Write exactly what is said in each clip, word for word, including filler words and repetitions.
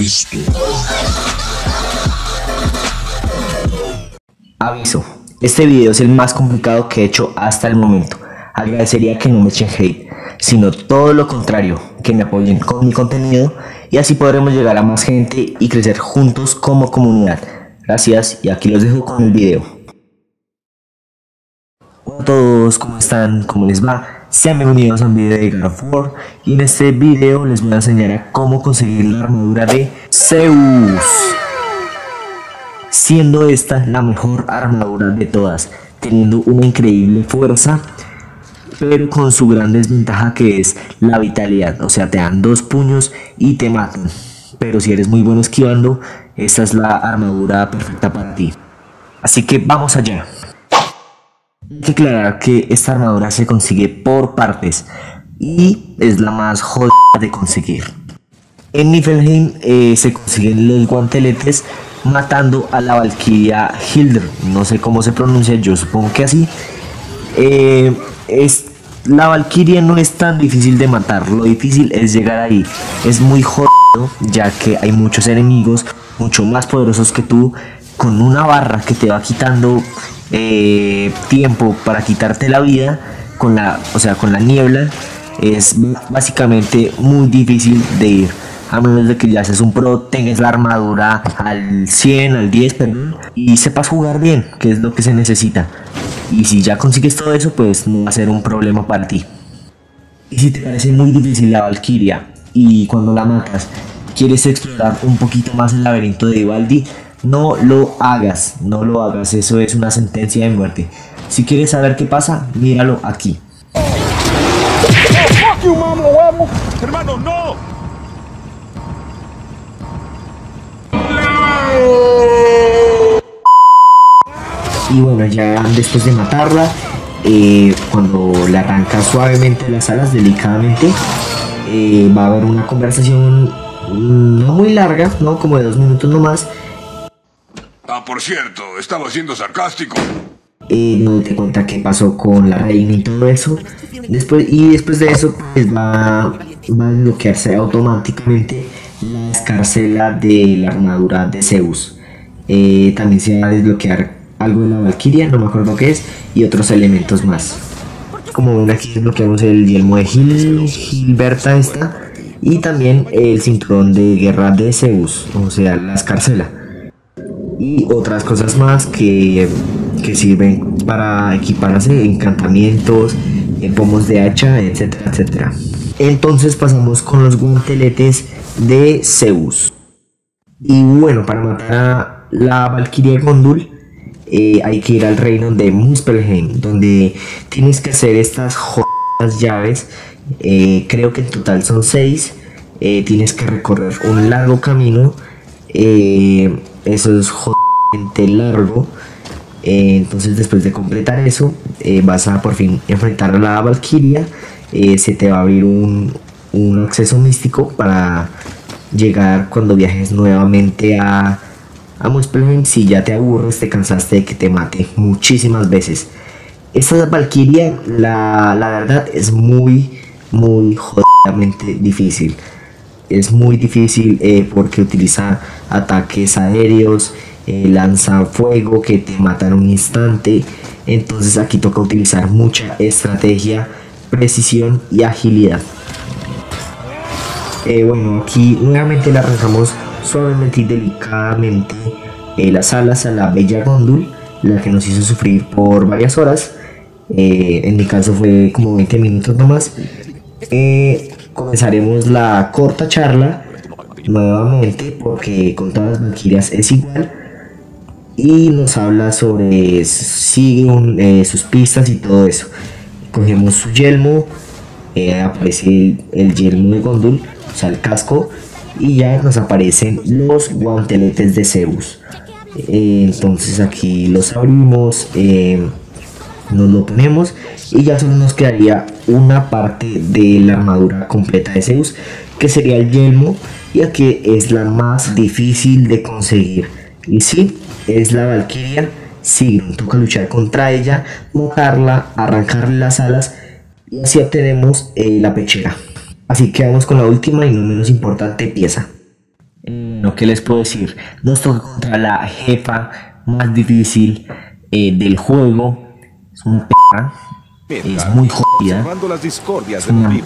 Cristo. Aviso, este video es el más complicado que he hecho hasta el momento. Agradecería que no me echen hate, sino todo lo contrario, que me apoyen con mi contenido y así podremos llegar a más gente y crecer juntos como comunidad. Gracias y aquí los dejo con el video. Hola a todos, ¿cómo están? ¿Cómo les va? Sean bienvenidos a un video de God of War y en este video les voy a enseñar a cómo conseguir la armadura de Zeus, siendo esta la mejor armadura de todas, teniendo una increíble fuerza, pero con su gran desventaja que es la vitalidad, o sea, te dan dos puños y te matan, pero si eres muy bueno esquivando, esta es la armadura perfecta para ti. Así que vamos allá. Hay que aclarar que esta armadura se consigue por partes y es la más jodida de conseguir. En Niflheim eh, se consiguen los guanteletes matando a la Valkyria Hildur, no sé cómo se pronuncia, yo supongo que así. Eh, es, la Valkyria no es tan difícil de matar, lo difícil es llegar ahí. Es muy jodido ya que hay muchos enemigos mucho más poderosos que tú, con una barra que te va quitando eh, tiempo para quitarte la vida, con la, o sea, con la niebla. Es básicamente muy difícil de ir, a menos de que ya seas un pro, tengas la armadura al cien, al diez, perdón, y sepas jugar bien, que es lo que se necesita. Y si ya consigues todo eso, pues no va a ser un problema para ti. Y si te parece muy difícil la Valkyria y cuando la matas quieres explorar un poquito más el laberinto de Vivaldi, no lo hagas, no lo hagas, eso es una sentencia de muerte. Si quieres saber qué pasa, míralo aquí. Hermano, no. Y bueno, ya después de matarla, eh, cuando le arrancas suavemente las alas, delicadamente, eh, va a haber una conversación no muy larga, ¿no? Como de dos minutos nomás. Ah, por cierto, estaba siendo sarcástico. Eh, donde te cuenta qué pasó con la reina y todo eso. Después, y después de eso, pues va, va a desbloquearse automáticamente la escarcela de la armadura de Zeus. Eh, también se va a desbloquear algo de la Valkyria, no me acuerdo qué es, y otros elementos más. Como ven, aquí desbloqueamos el yelmo de Gil, Gilberta esta, y también el cinturón de guerra de Zeus, o sea, la escarcela. Y otras cosas más que, que sirven para equiparse, encantamientos, pomos de hacha, etcétera, etcétera. Entonces pasamos con los guanteletes de Zeus. Y bueno, para matar a la Valkyria Gondul, eh, hay que ir al reino de Muspelheim, donde tienes que hacer estas jodidas llaves. Eh, creo que en total son seis. Eh, tienes que recorrer un largo camino. Eh, eso es jodidamente largo. Eh, entonces después de completar eso, eh, vas a por fin enfrentar a la Valkyria. Eh, se te va a abrir un, un acceso místico para llegar cuando viajes nuevamente a, a Muspelheim. Si ya te aburres, te cansaste de que te mate muchísimas veces. Esta Valkyria, la, la verdad, es muy, muy jodidamente difícil. Es muy difícil eh, porque utiliza ataques aéreos, eh, lanza fuego que te mata en un instante. Entonces aquí toca utilizar mucha estrategia, precisión y agilidad. Eh, bueno, aquí nuevamente le arrancamos suavemente y delicadamente eh, las alas a la bella Gondul, la que nos hizo sufrir por varias horas. Eh, en mi caso fue como veinte minutos nomás. Eh, comenzaremos la corta charla nuevamente porque con todas las Valkyrias es igual, y nos habla sobre Sigrun, eh, sus pistas y todo eso. Cogemos su yelmo, eh, aparece el, el yelmo de Gondul, o sea el casco, y ya nos aparecen los guanteletes de Zeus. Eh, entonces aquí los abrimos, eh, nos lo ponemos y ya solo nos quedaría una parte de la armadura completa de Zeus, que sería el yelmo, y aquí es la más difícil de conseguir. Y sí, es la Valkyria Sigrun, toca luchar contra ella, matarla, arrancarle las alas y así obtenemos eh, la pechera. Así que vamos con la última y no menos importante pieza. Eh, ¿no? ¿Qué les puedo decir? Nos toca contra la jefa más difícil eh, del juego. Es una p***, es muy jodida, es una mierda.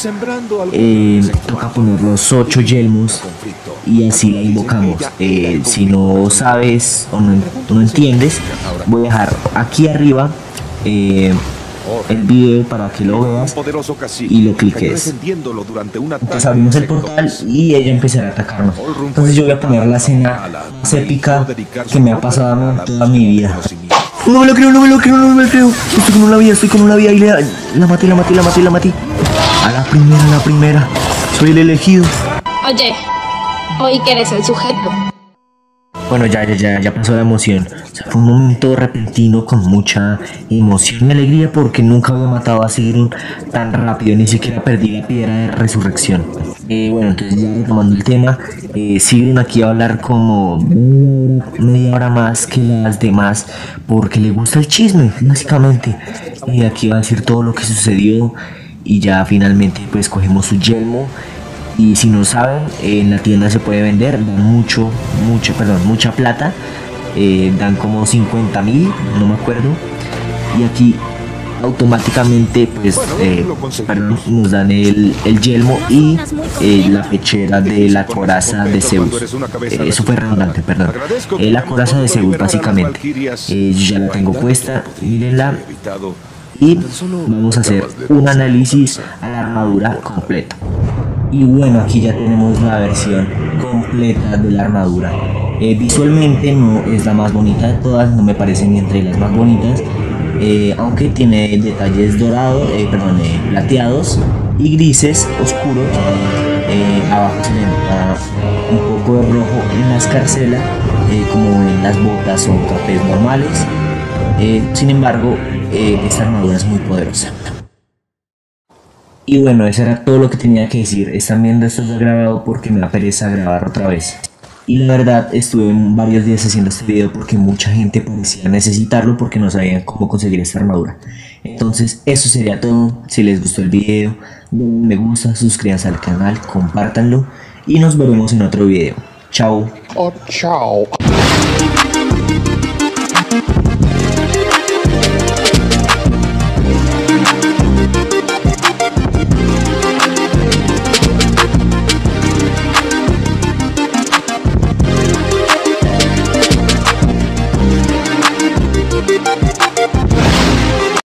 Eh, toca poner los ocho yelmos y así la invocamos. Eh, si no sabes o no, no entiendes, voy a dejar aquí arriba eh, el video para que lo veas y lo cliques. Entonces abrimos el portal y ella empezará a atacarnos. Entonces yo voy a poner la escena más épica que me ha pasado en toda mi vida. No me lo creo, no me lo creo, no me lo creo. Estoy con una vida, estoy con una vida y la, la maté, la maté, la maté, la maté. A la primera, a la primera. Soy el elegido. Oye, oí que eres el sujeto. Bueno, ya, ya, ya, ya pasó la emoción. O sea, fue un momento repentino con mucha emoción y alegría porque nunca había matado a Sigrun tan rápido, ni siquiera perdí la piedra de resurrección. Eh, bueno, entonces ya retomando el tema, eh, Sigrun aquí va a hablar como media hora más que las demás porque le gusta el chisme, básicamente. Y aquí va a decir todo lo que sucedió y ya finalmente pues cogemos su yelmo. Y si no saben, en la tienda se puede vender, dan mucho, mucho, perdón, mucha plata, eh, dan como cincuenta mil, no me acuerdo, y aquí automáticamente pues eh, perdón, nos dan el, el yelmo y eh, la pechera de la coraza de Zeus. Eh, eso fue redundante, perdón. Eh, la coraza de Zeus básicamente. Eh, yo ya la tengo puesta, mírenla. Y vamos a hacer un análisis a la armadura completa. Y bueno, aquí ya tenemos la versión completa de la armadura. Eh, visualmente no es la más bonita de todas, no me parece ni entre las más bonitas, eh, aunque tiene detalles dorados, eh, perdón, eh, plateados y grises oscuros. Eh, abajo se le nota un poco de rojo en la escarcela, eh, como en las botas son cafés normales. Eh, sin embargo, eh, esta armadura es muy poderosa. Y bueno, eso era todo lo que tenía que decir. Están viendo esto ya grabado porque me da pereza grabar otra vez. Y la verdad estuve varios días haciendo este video porque mucha gente parecía necesitarlo porque no sabían cómo conseguir esta armadura. Entonces eso sería todo. Si les gustó el video, denle me gusta, suscríbanse al canal, compártanlo y nos veremos en otro video. Chao. Oh, chao.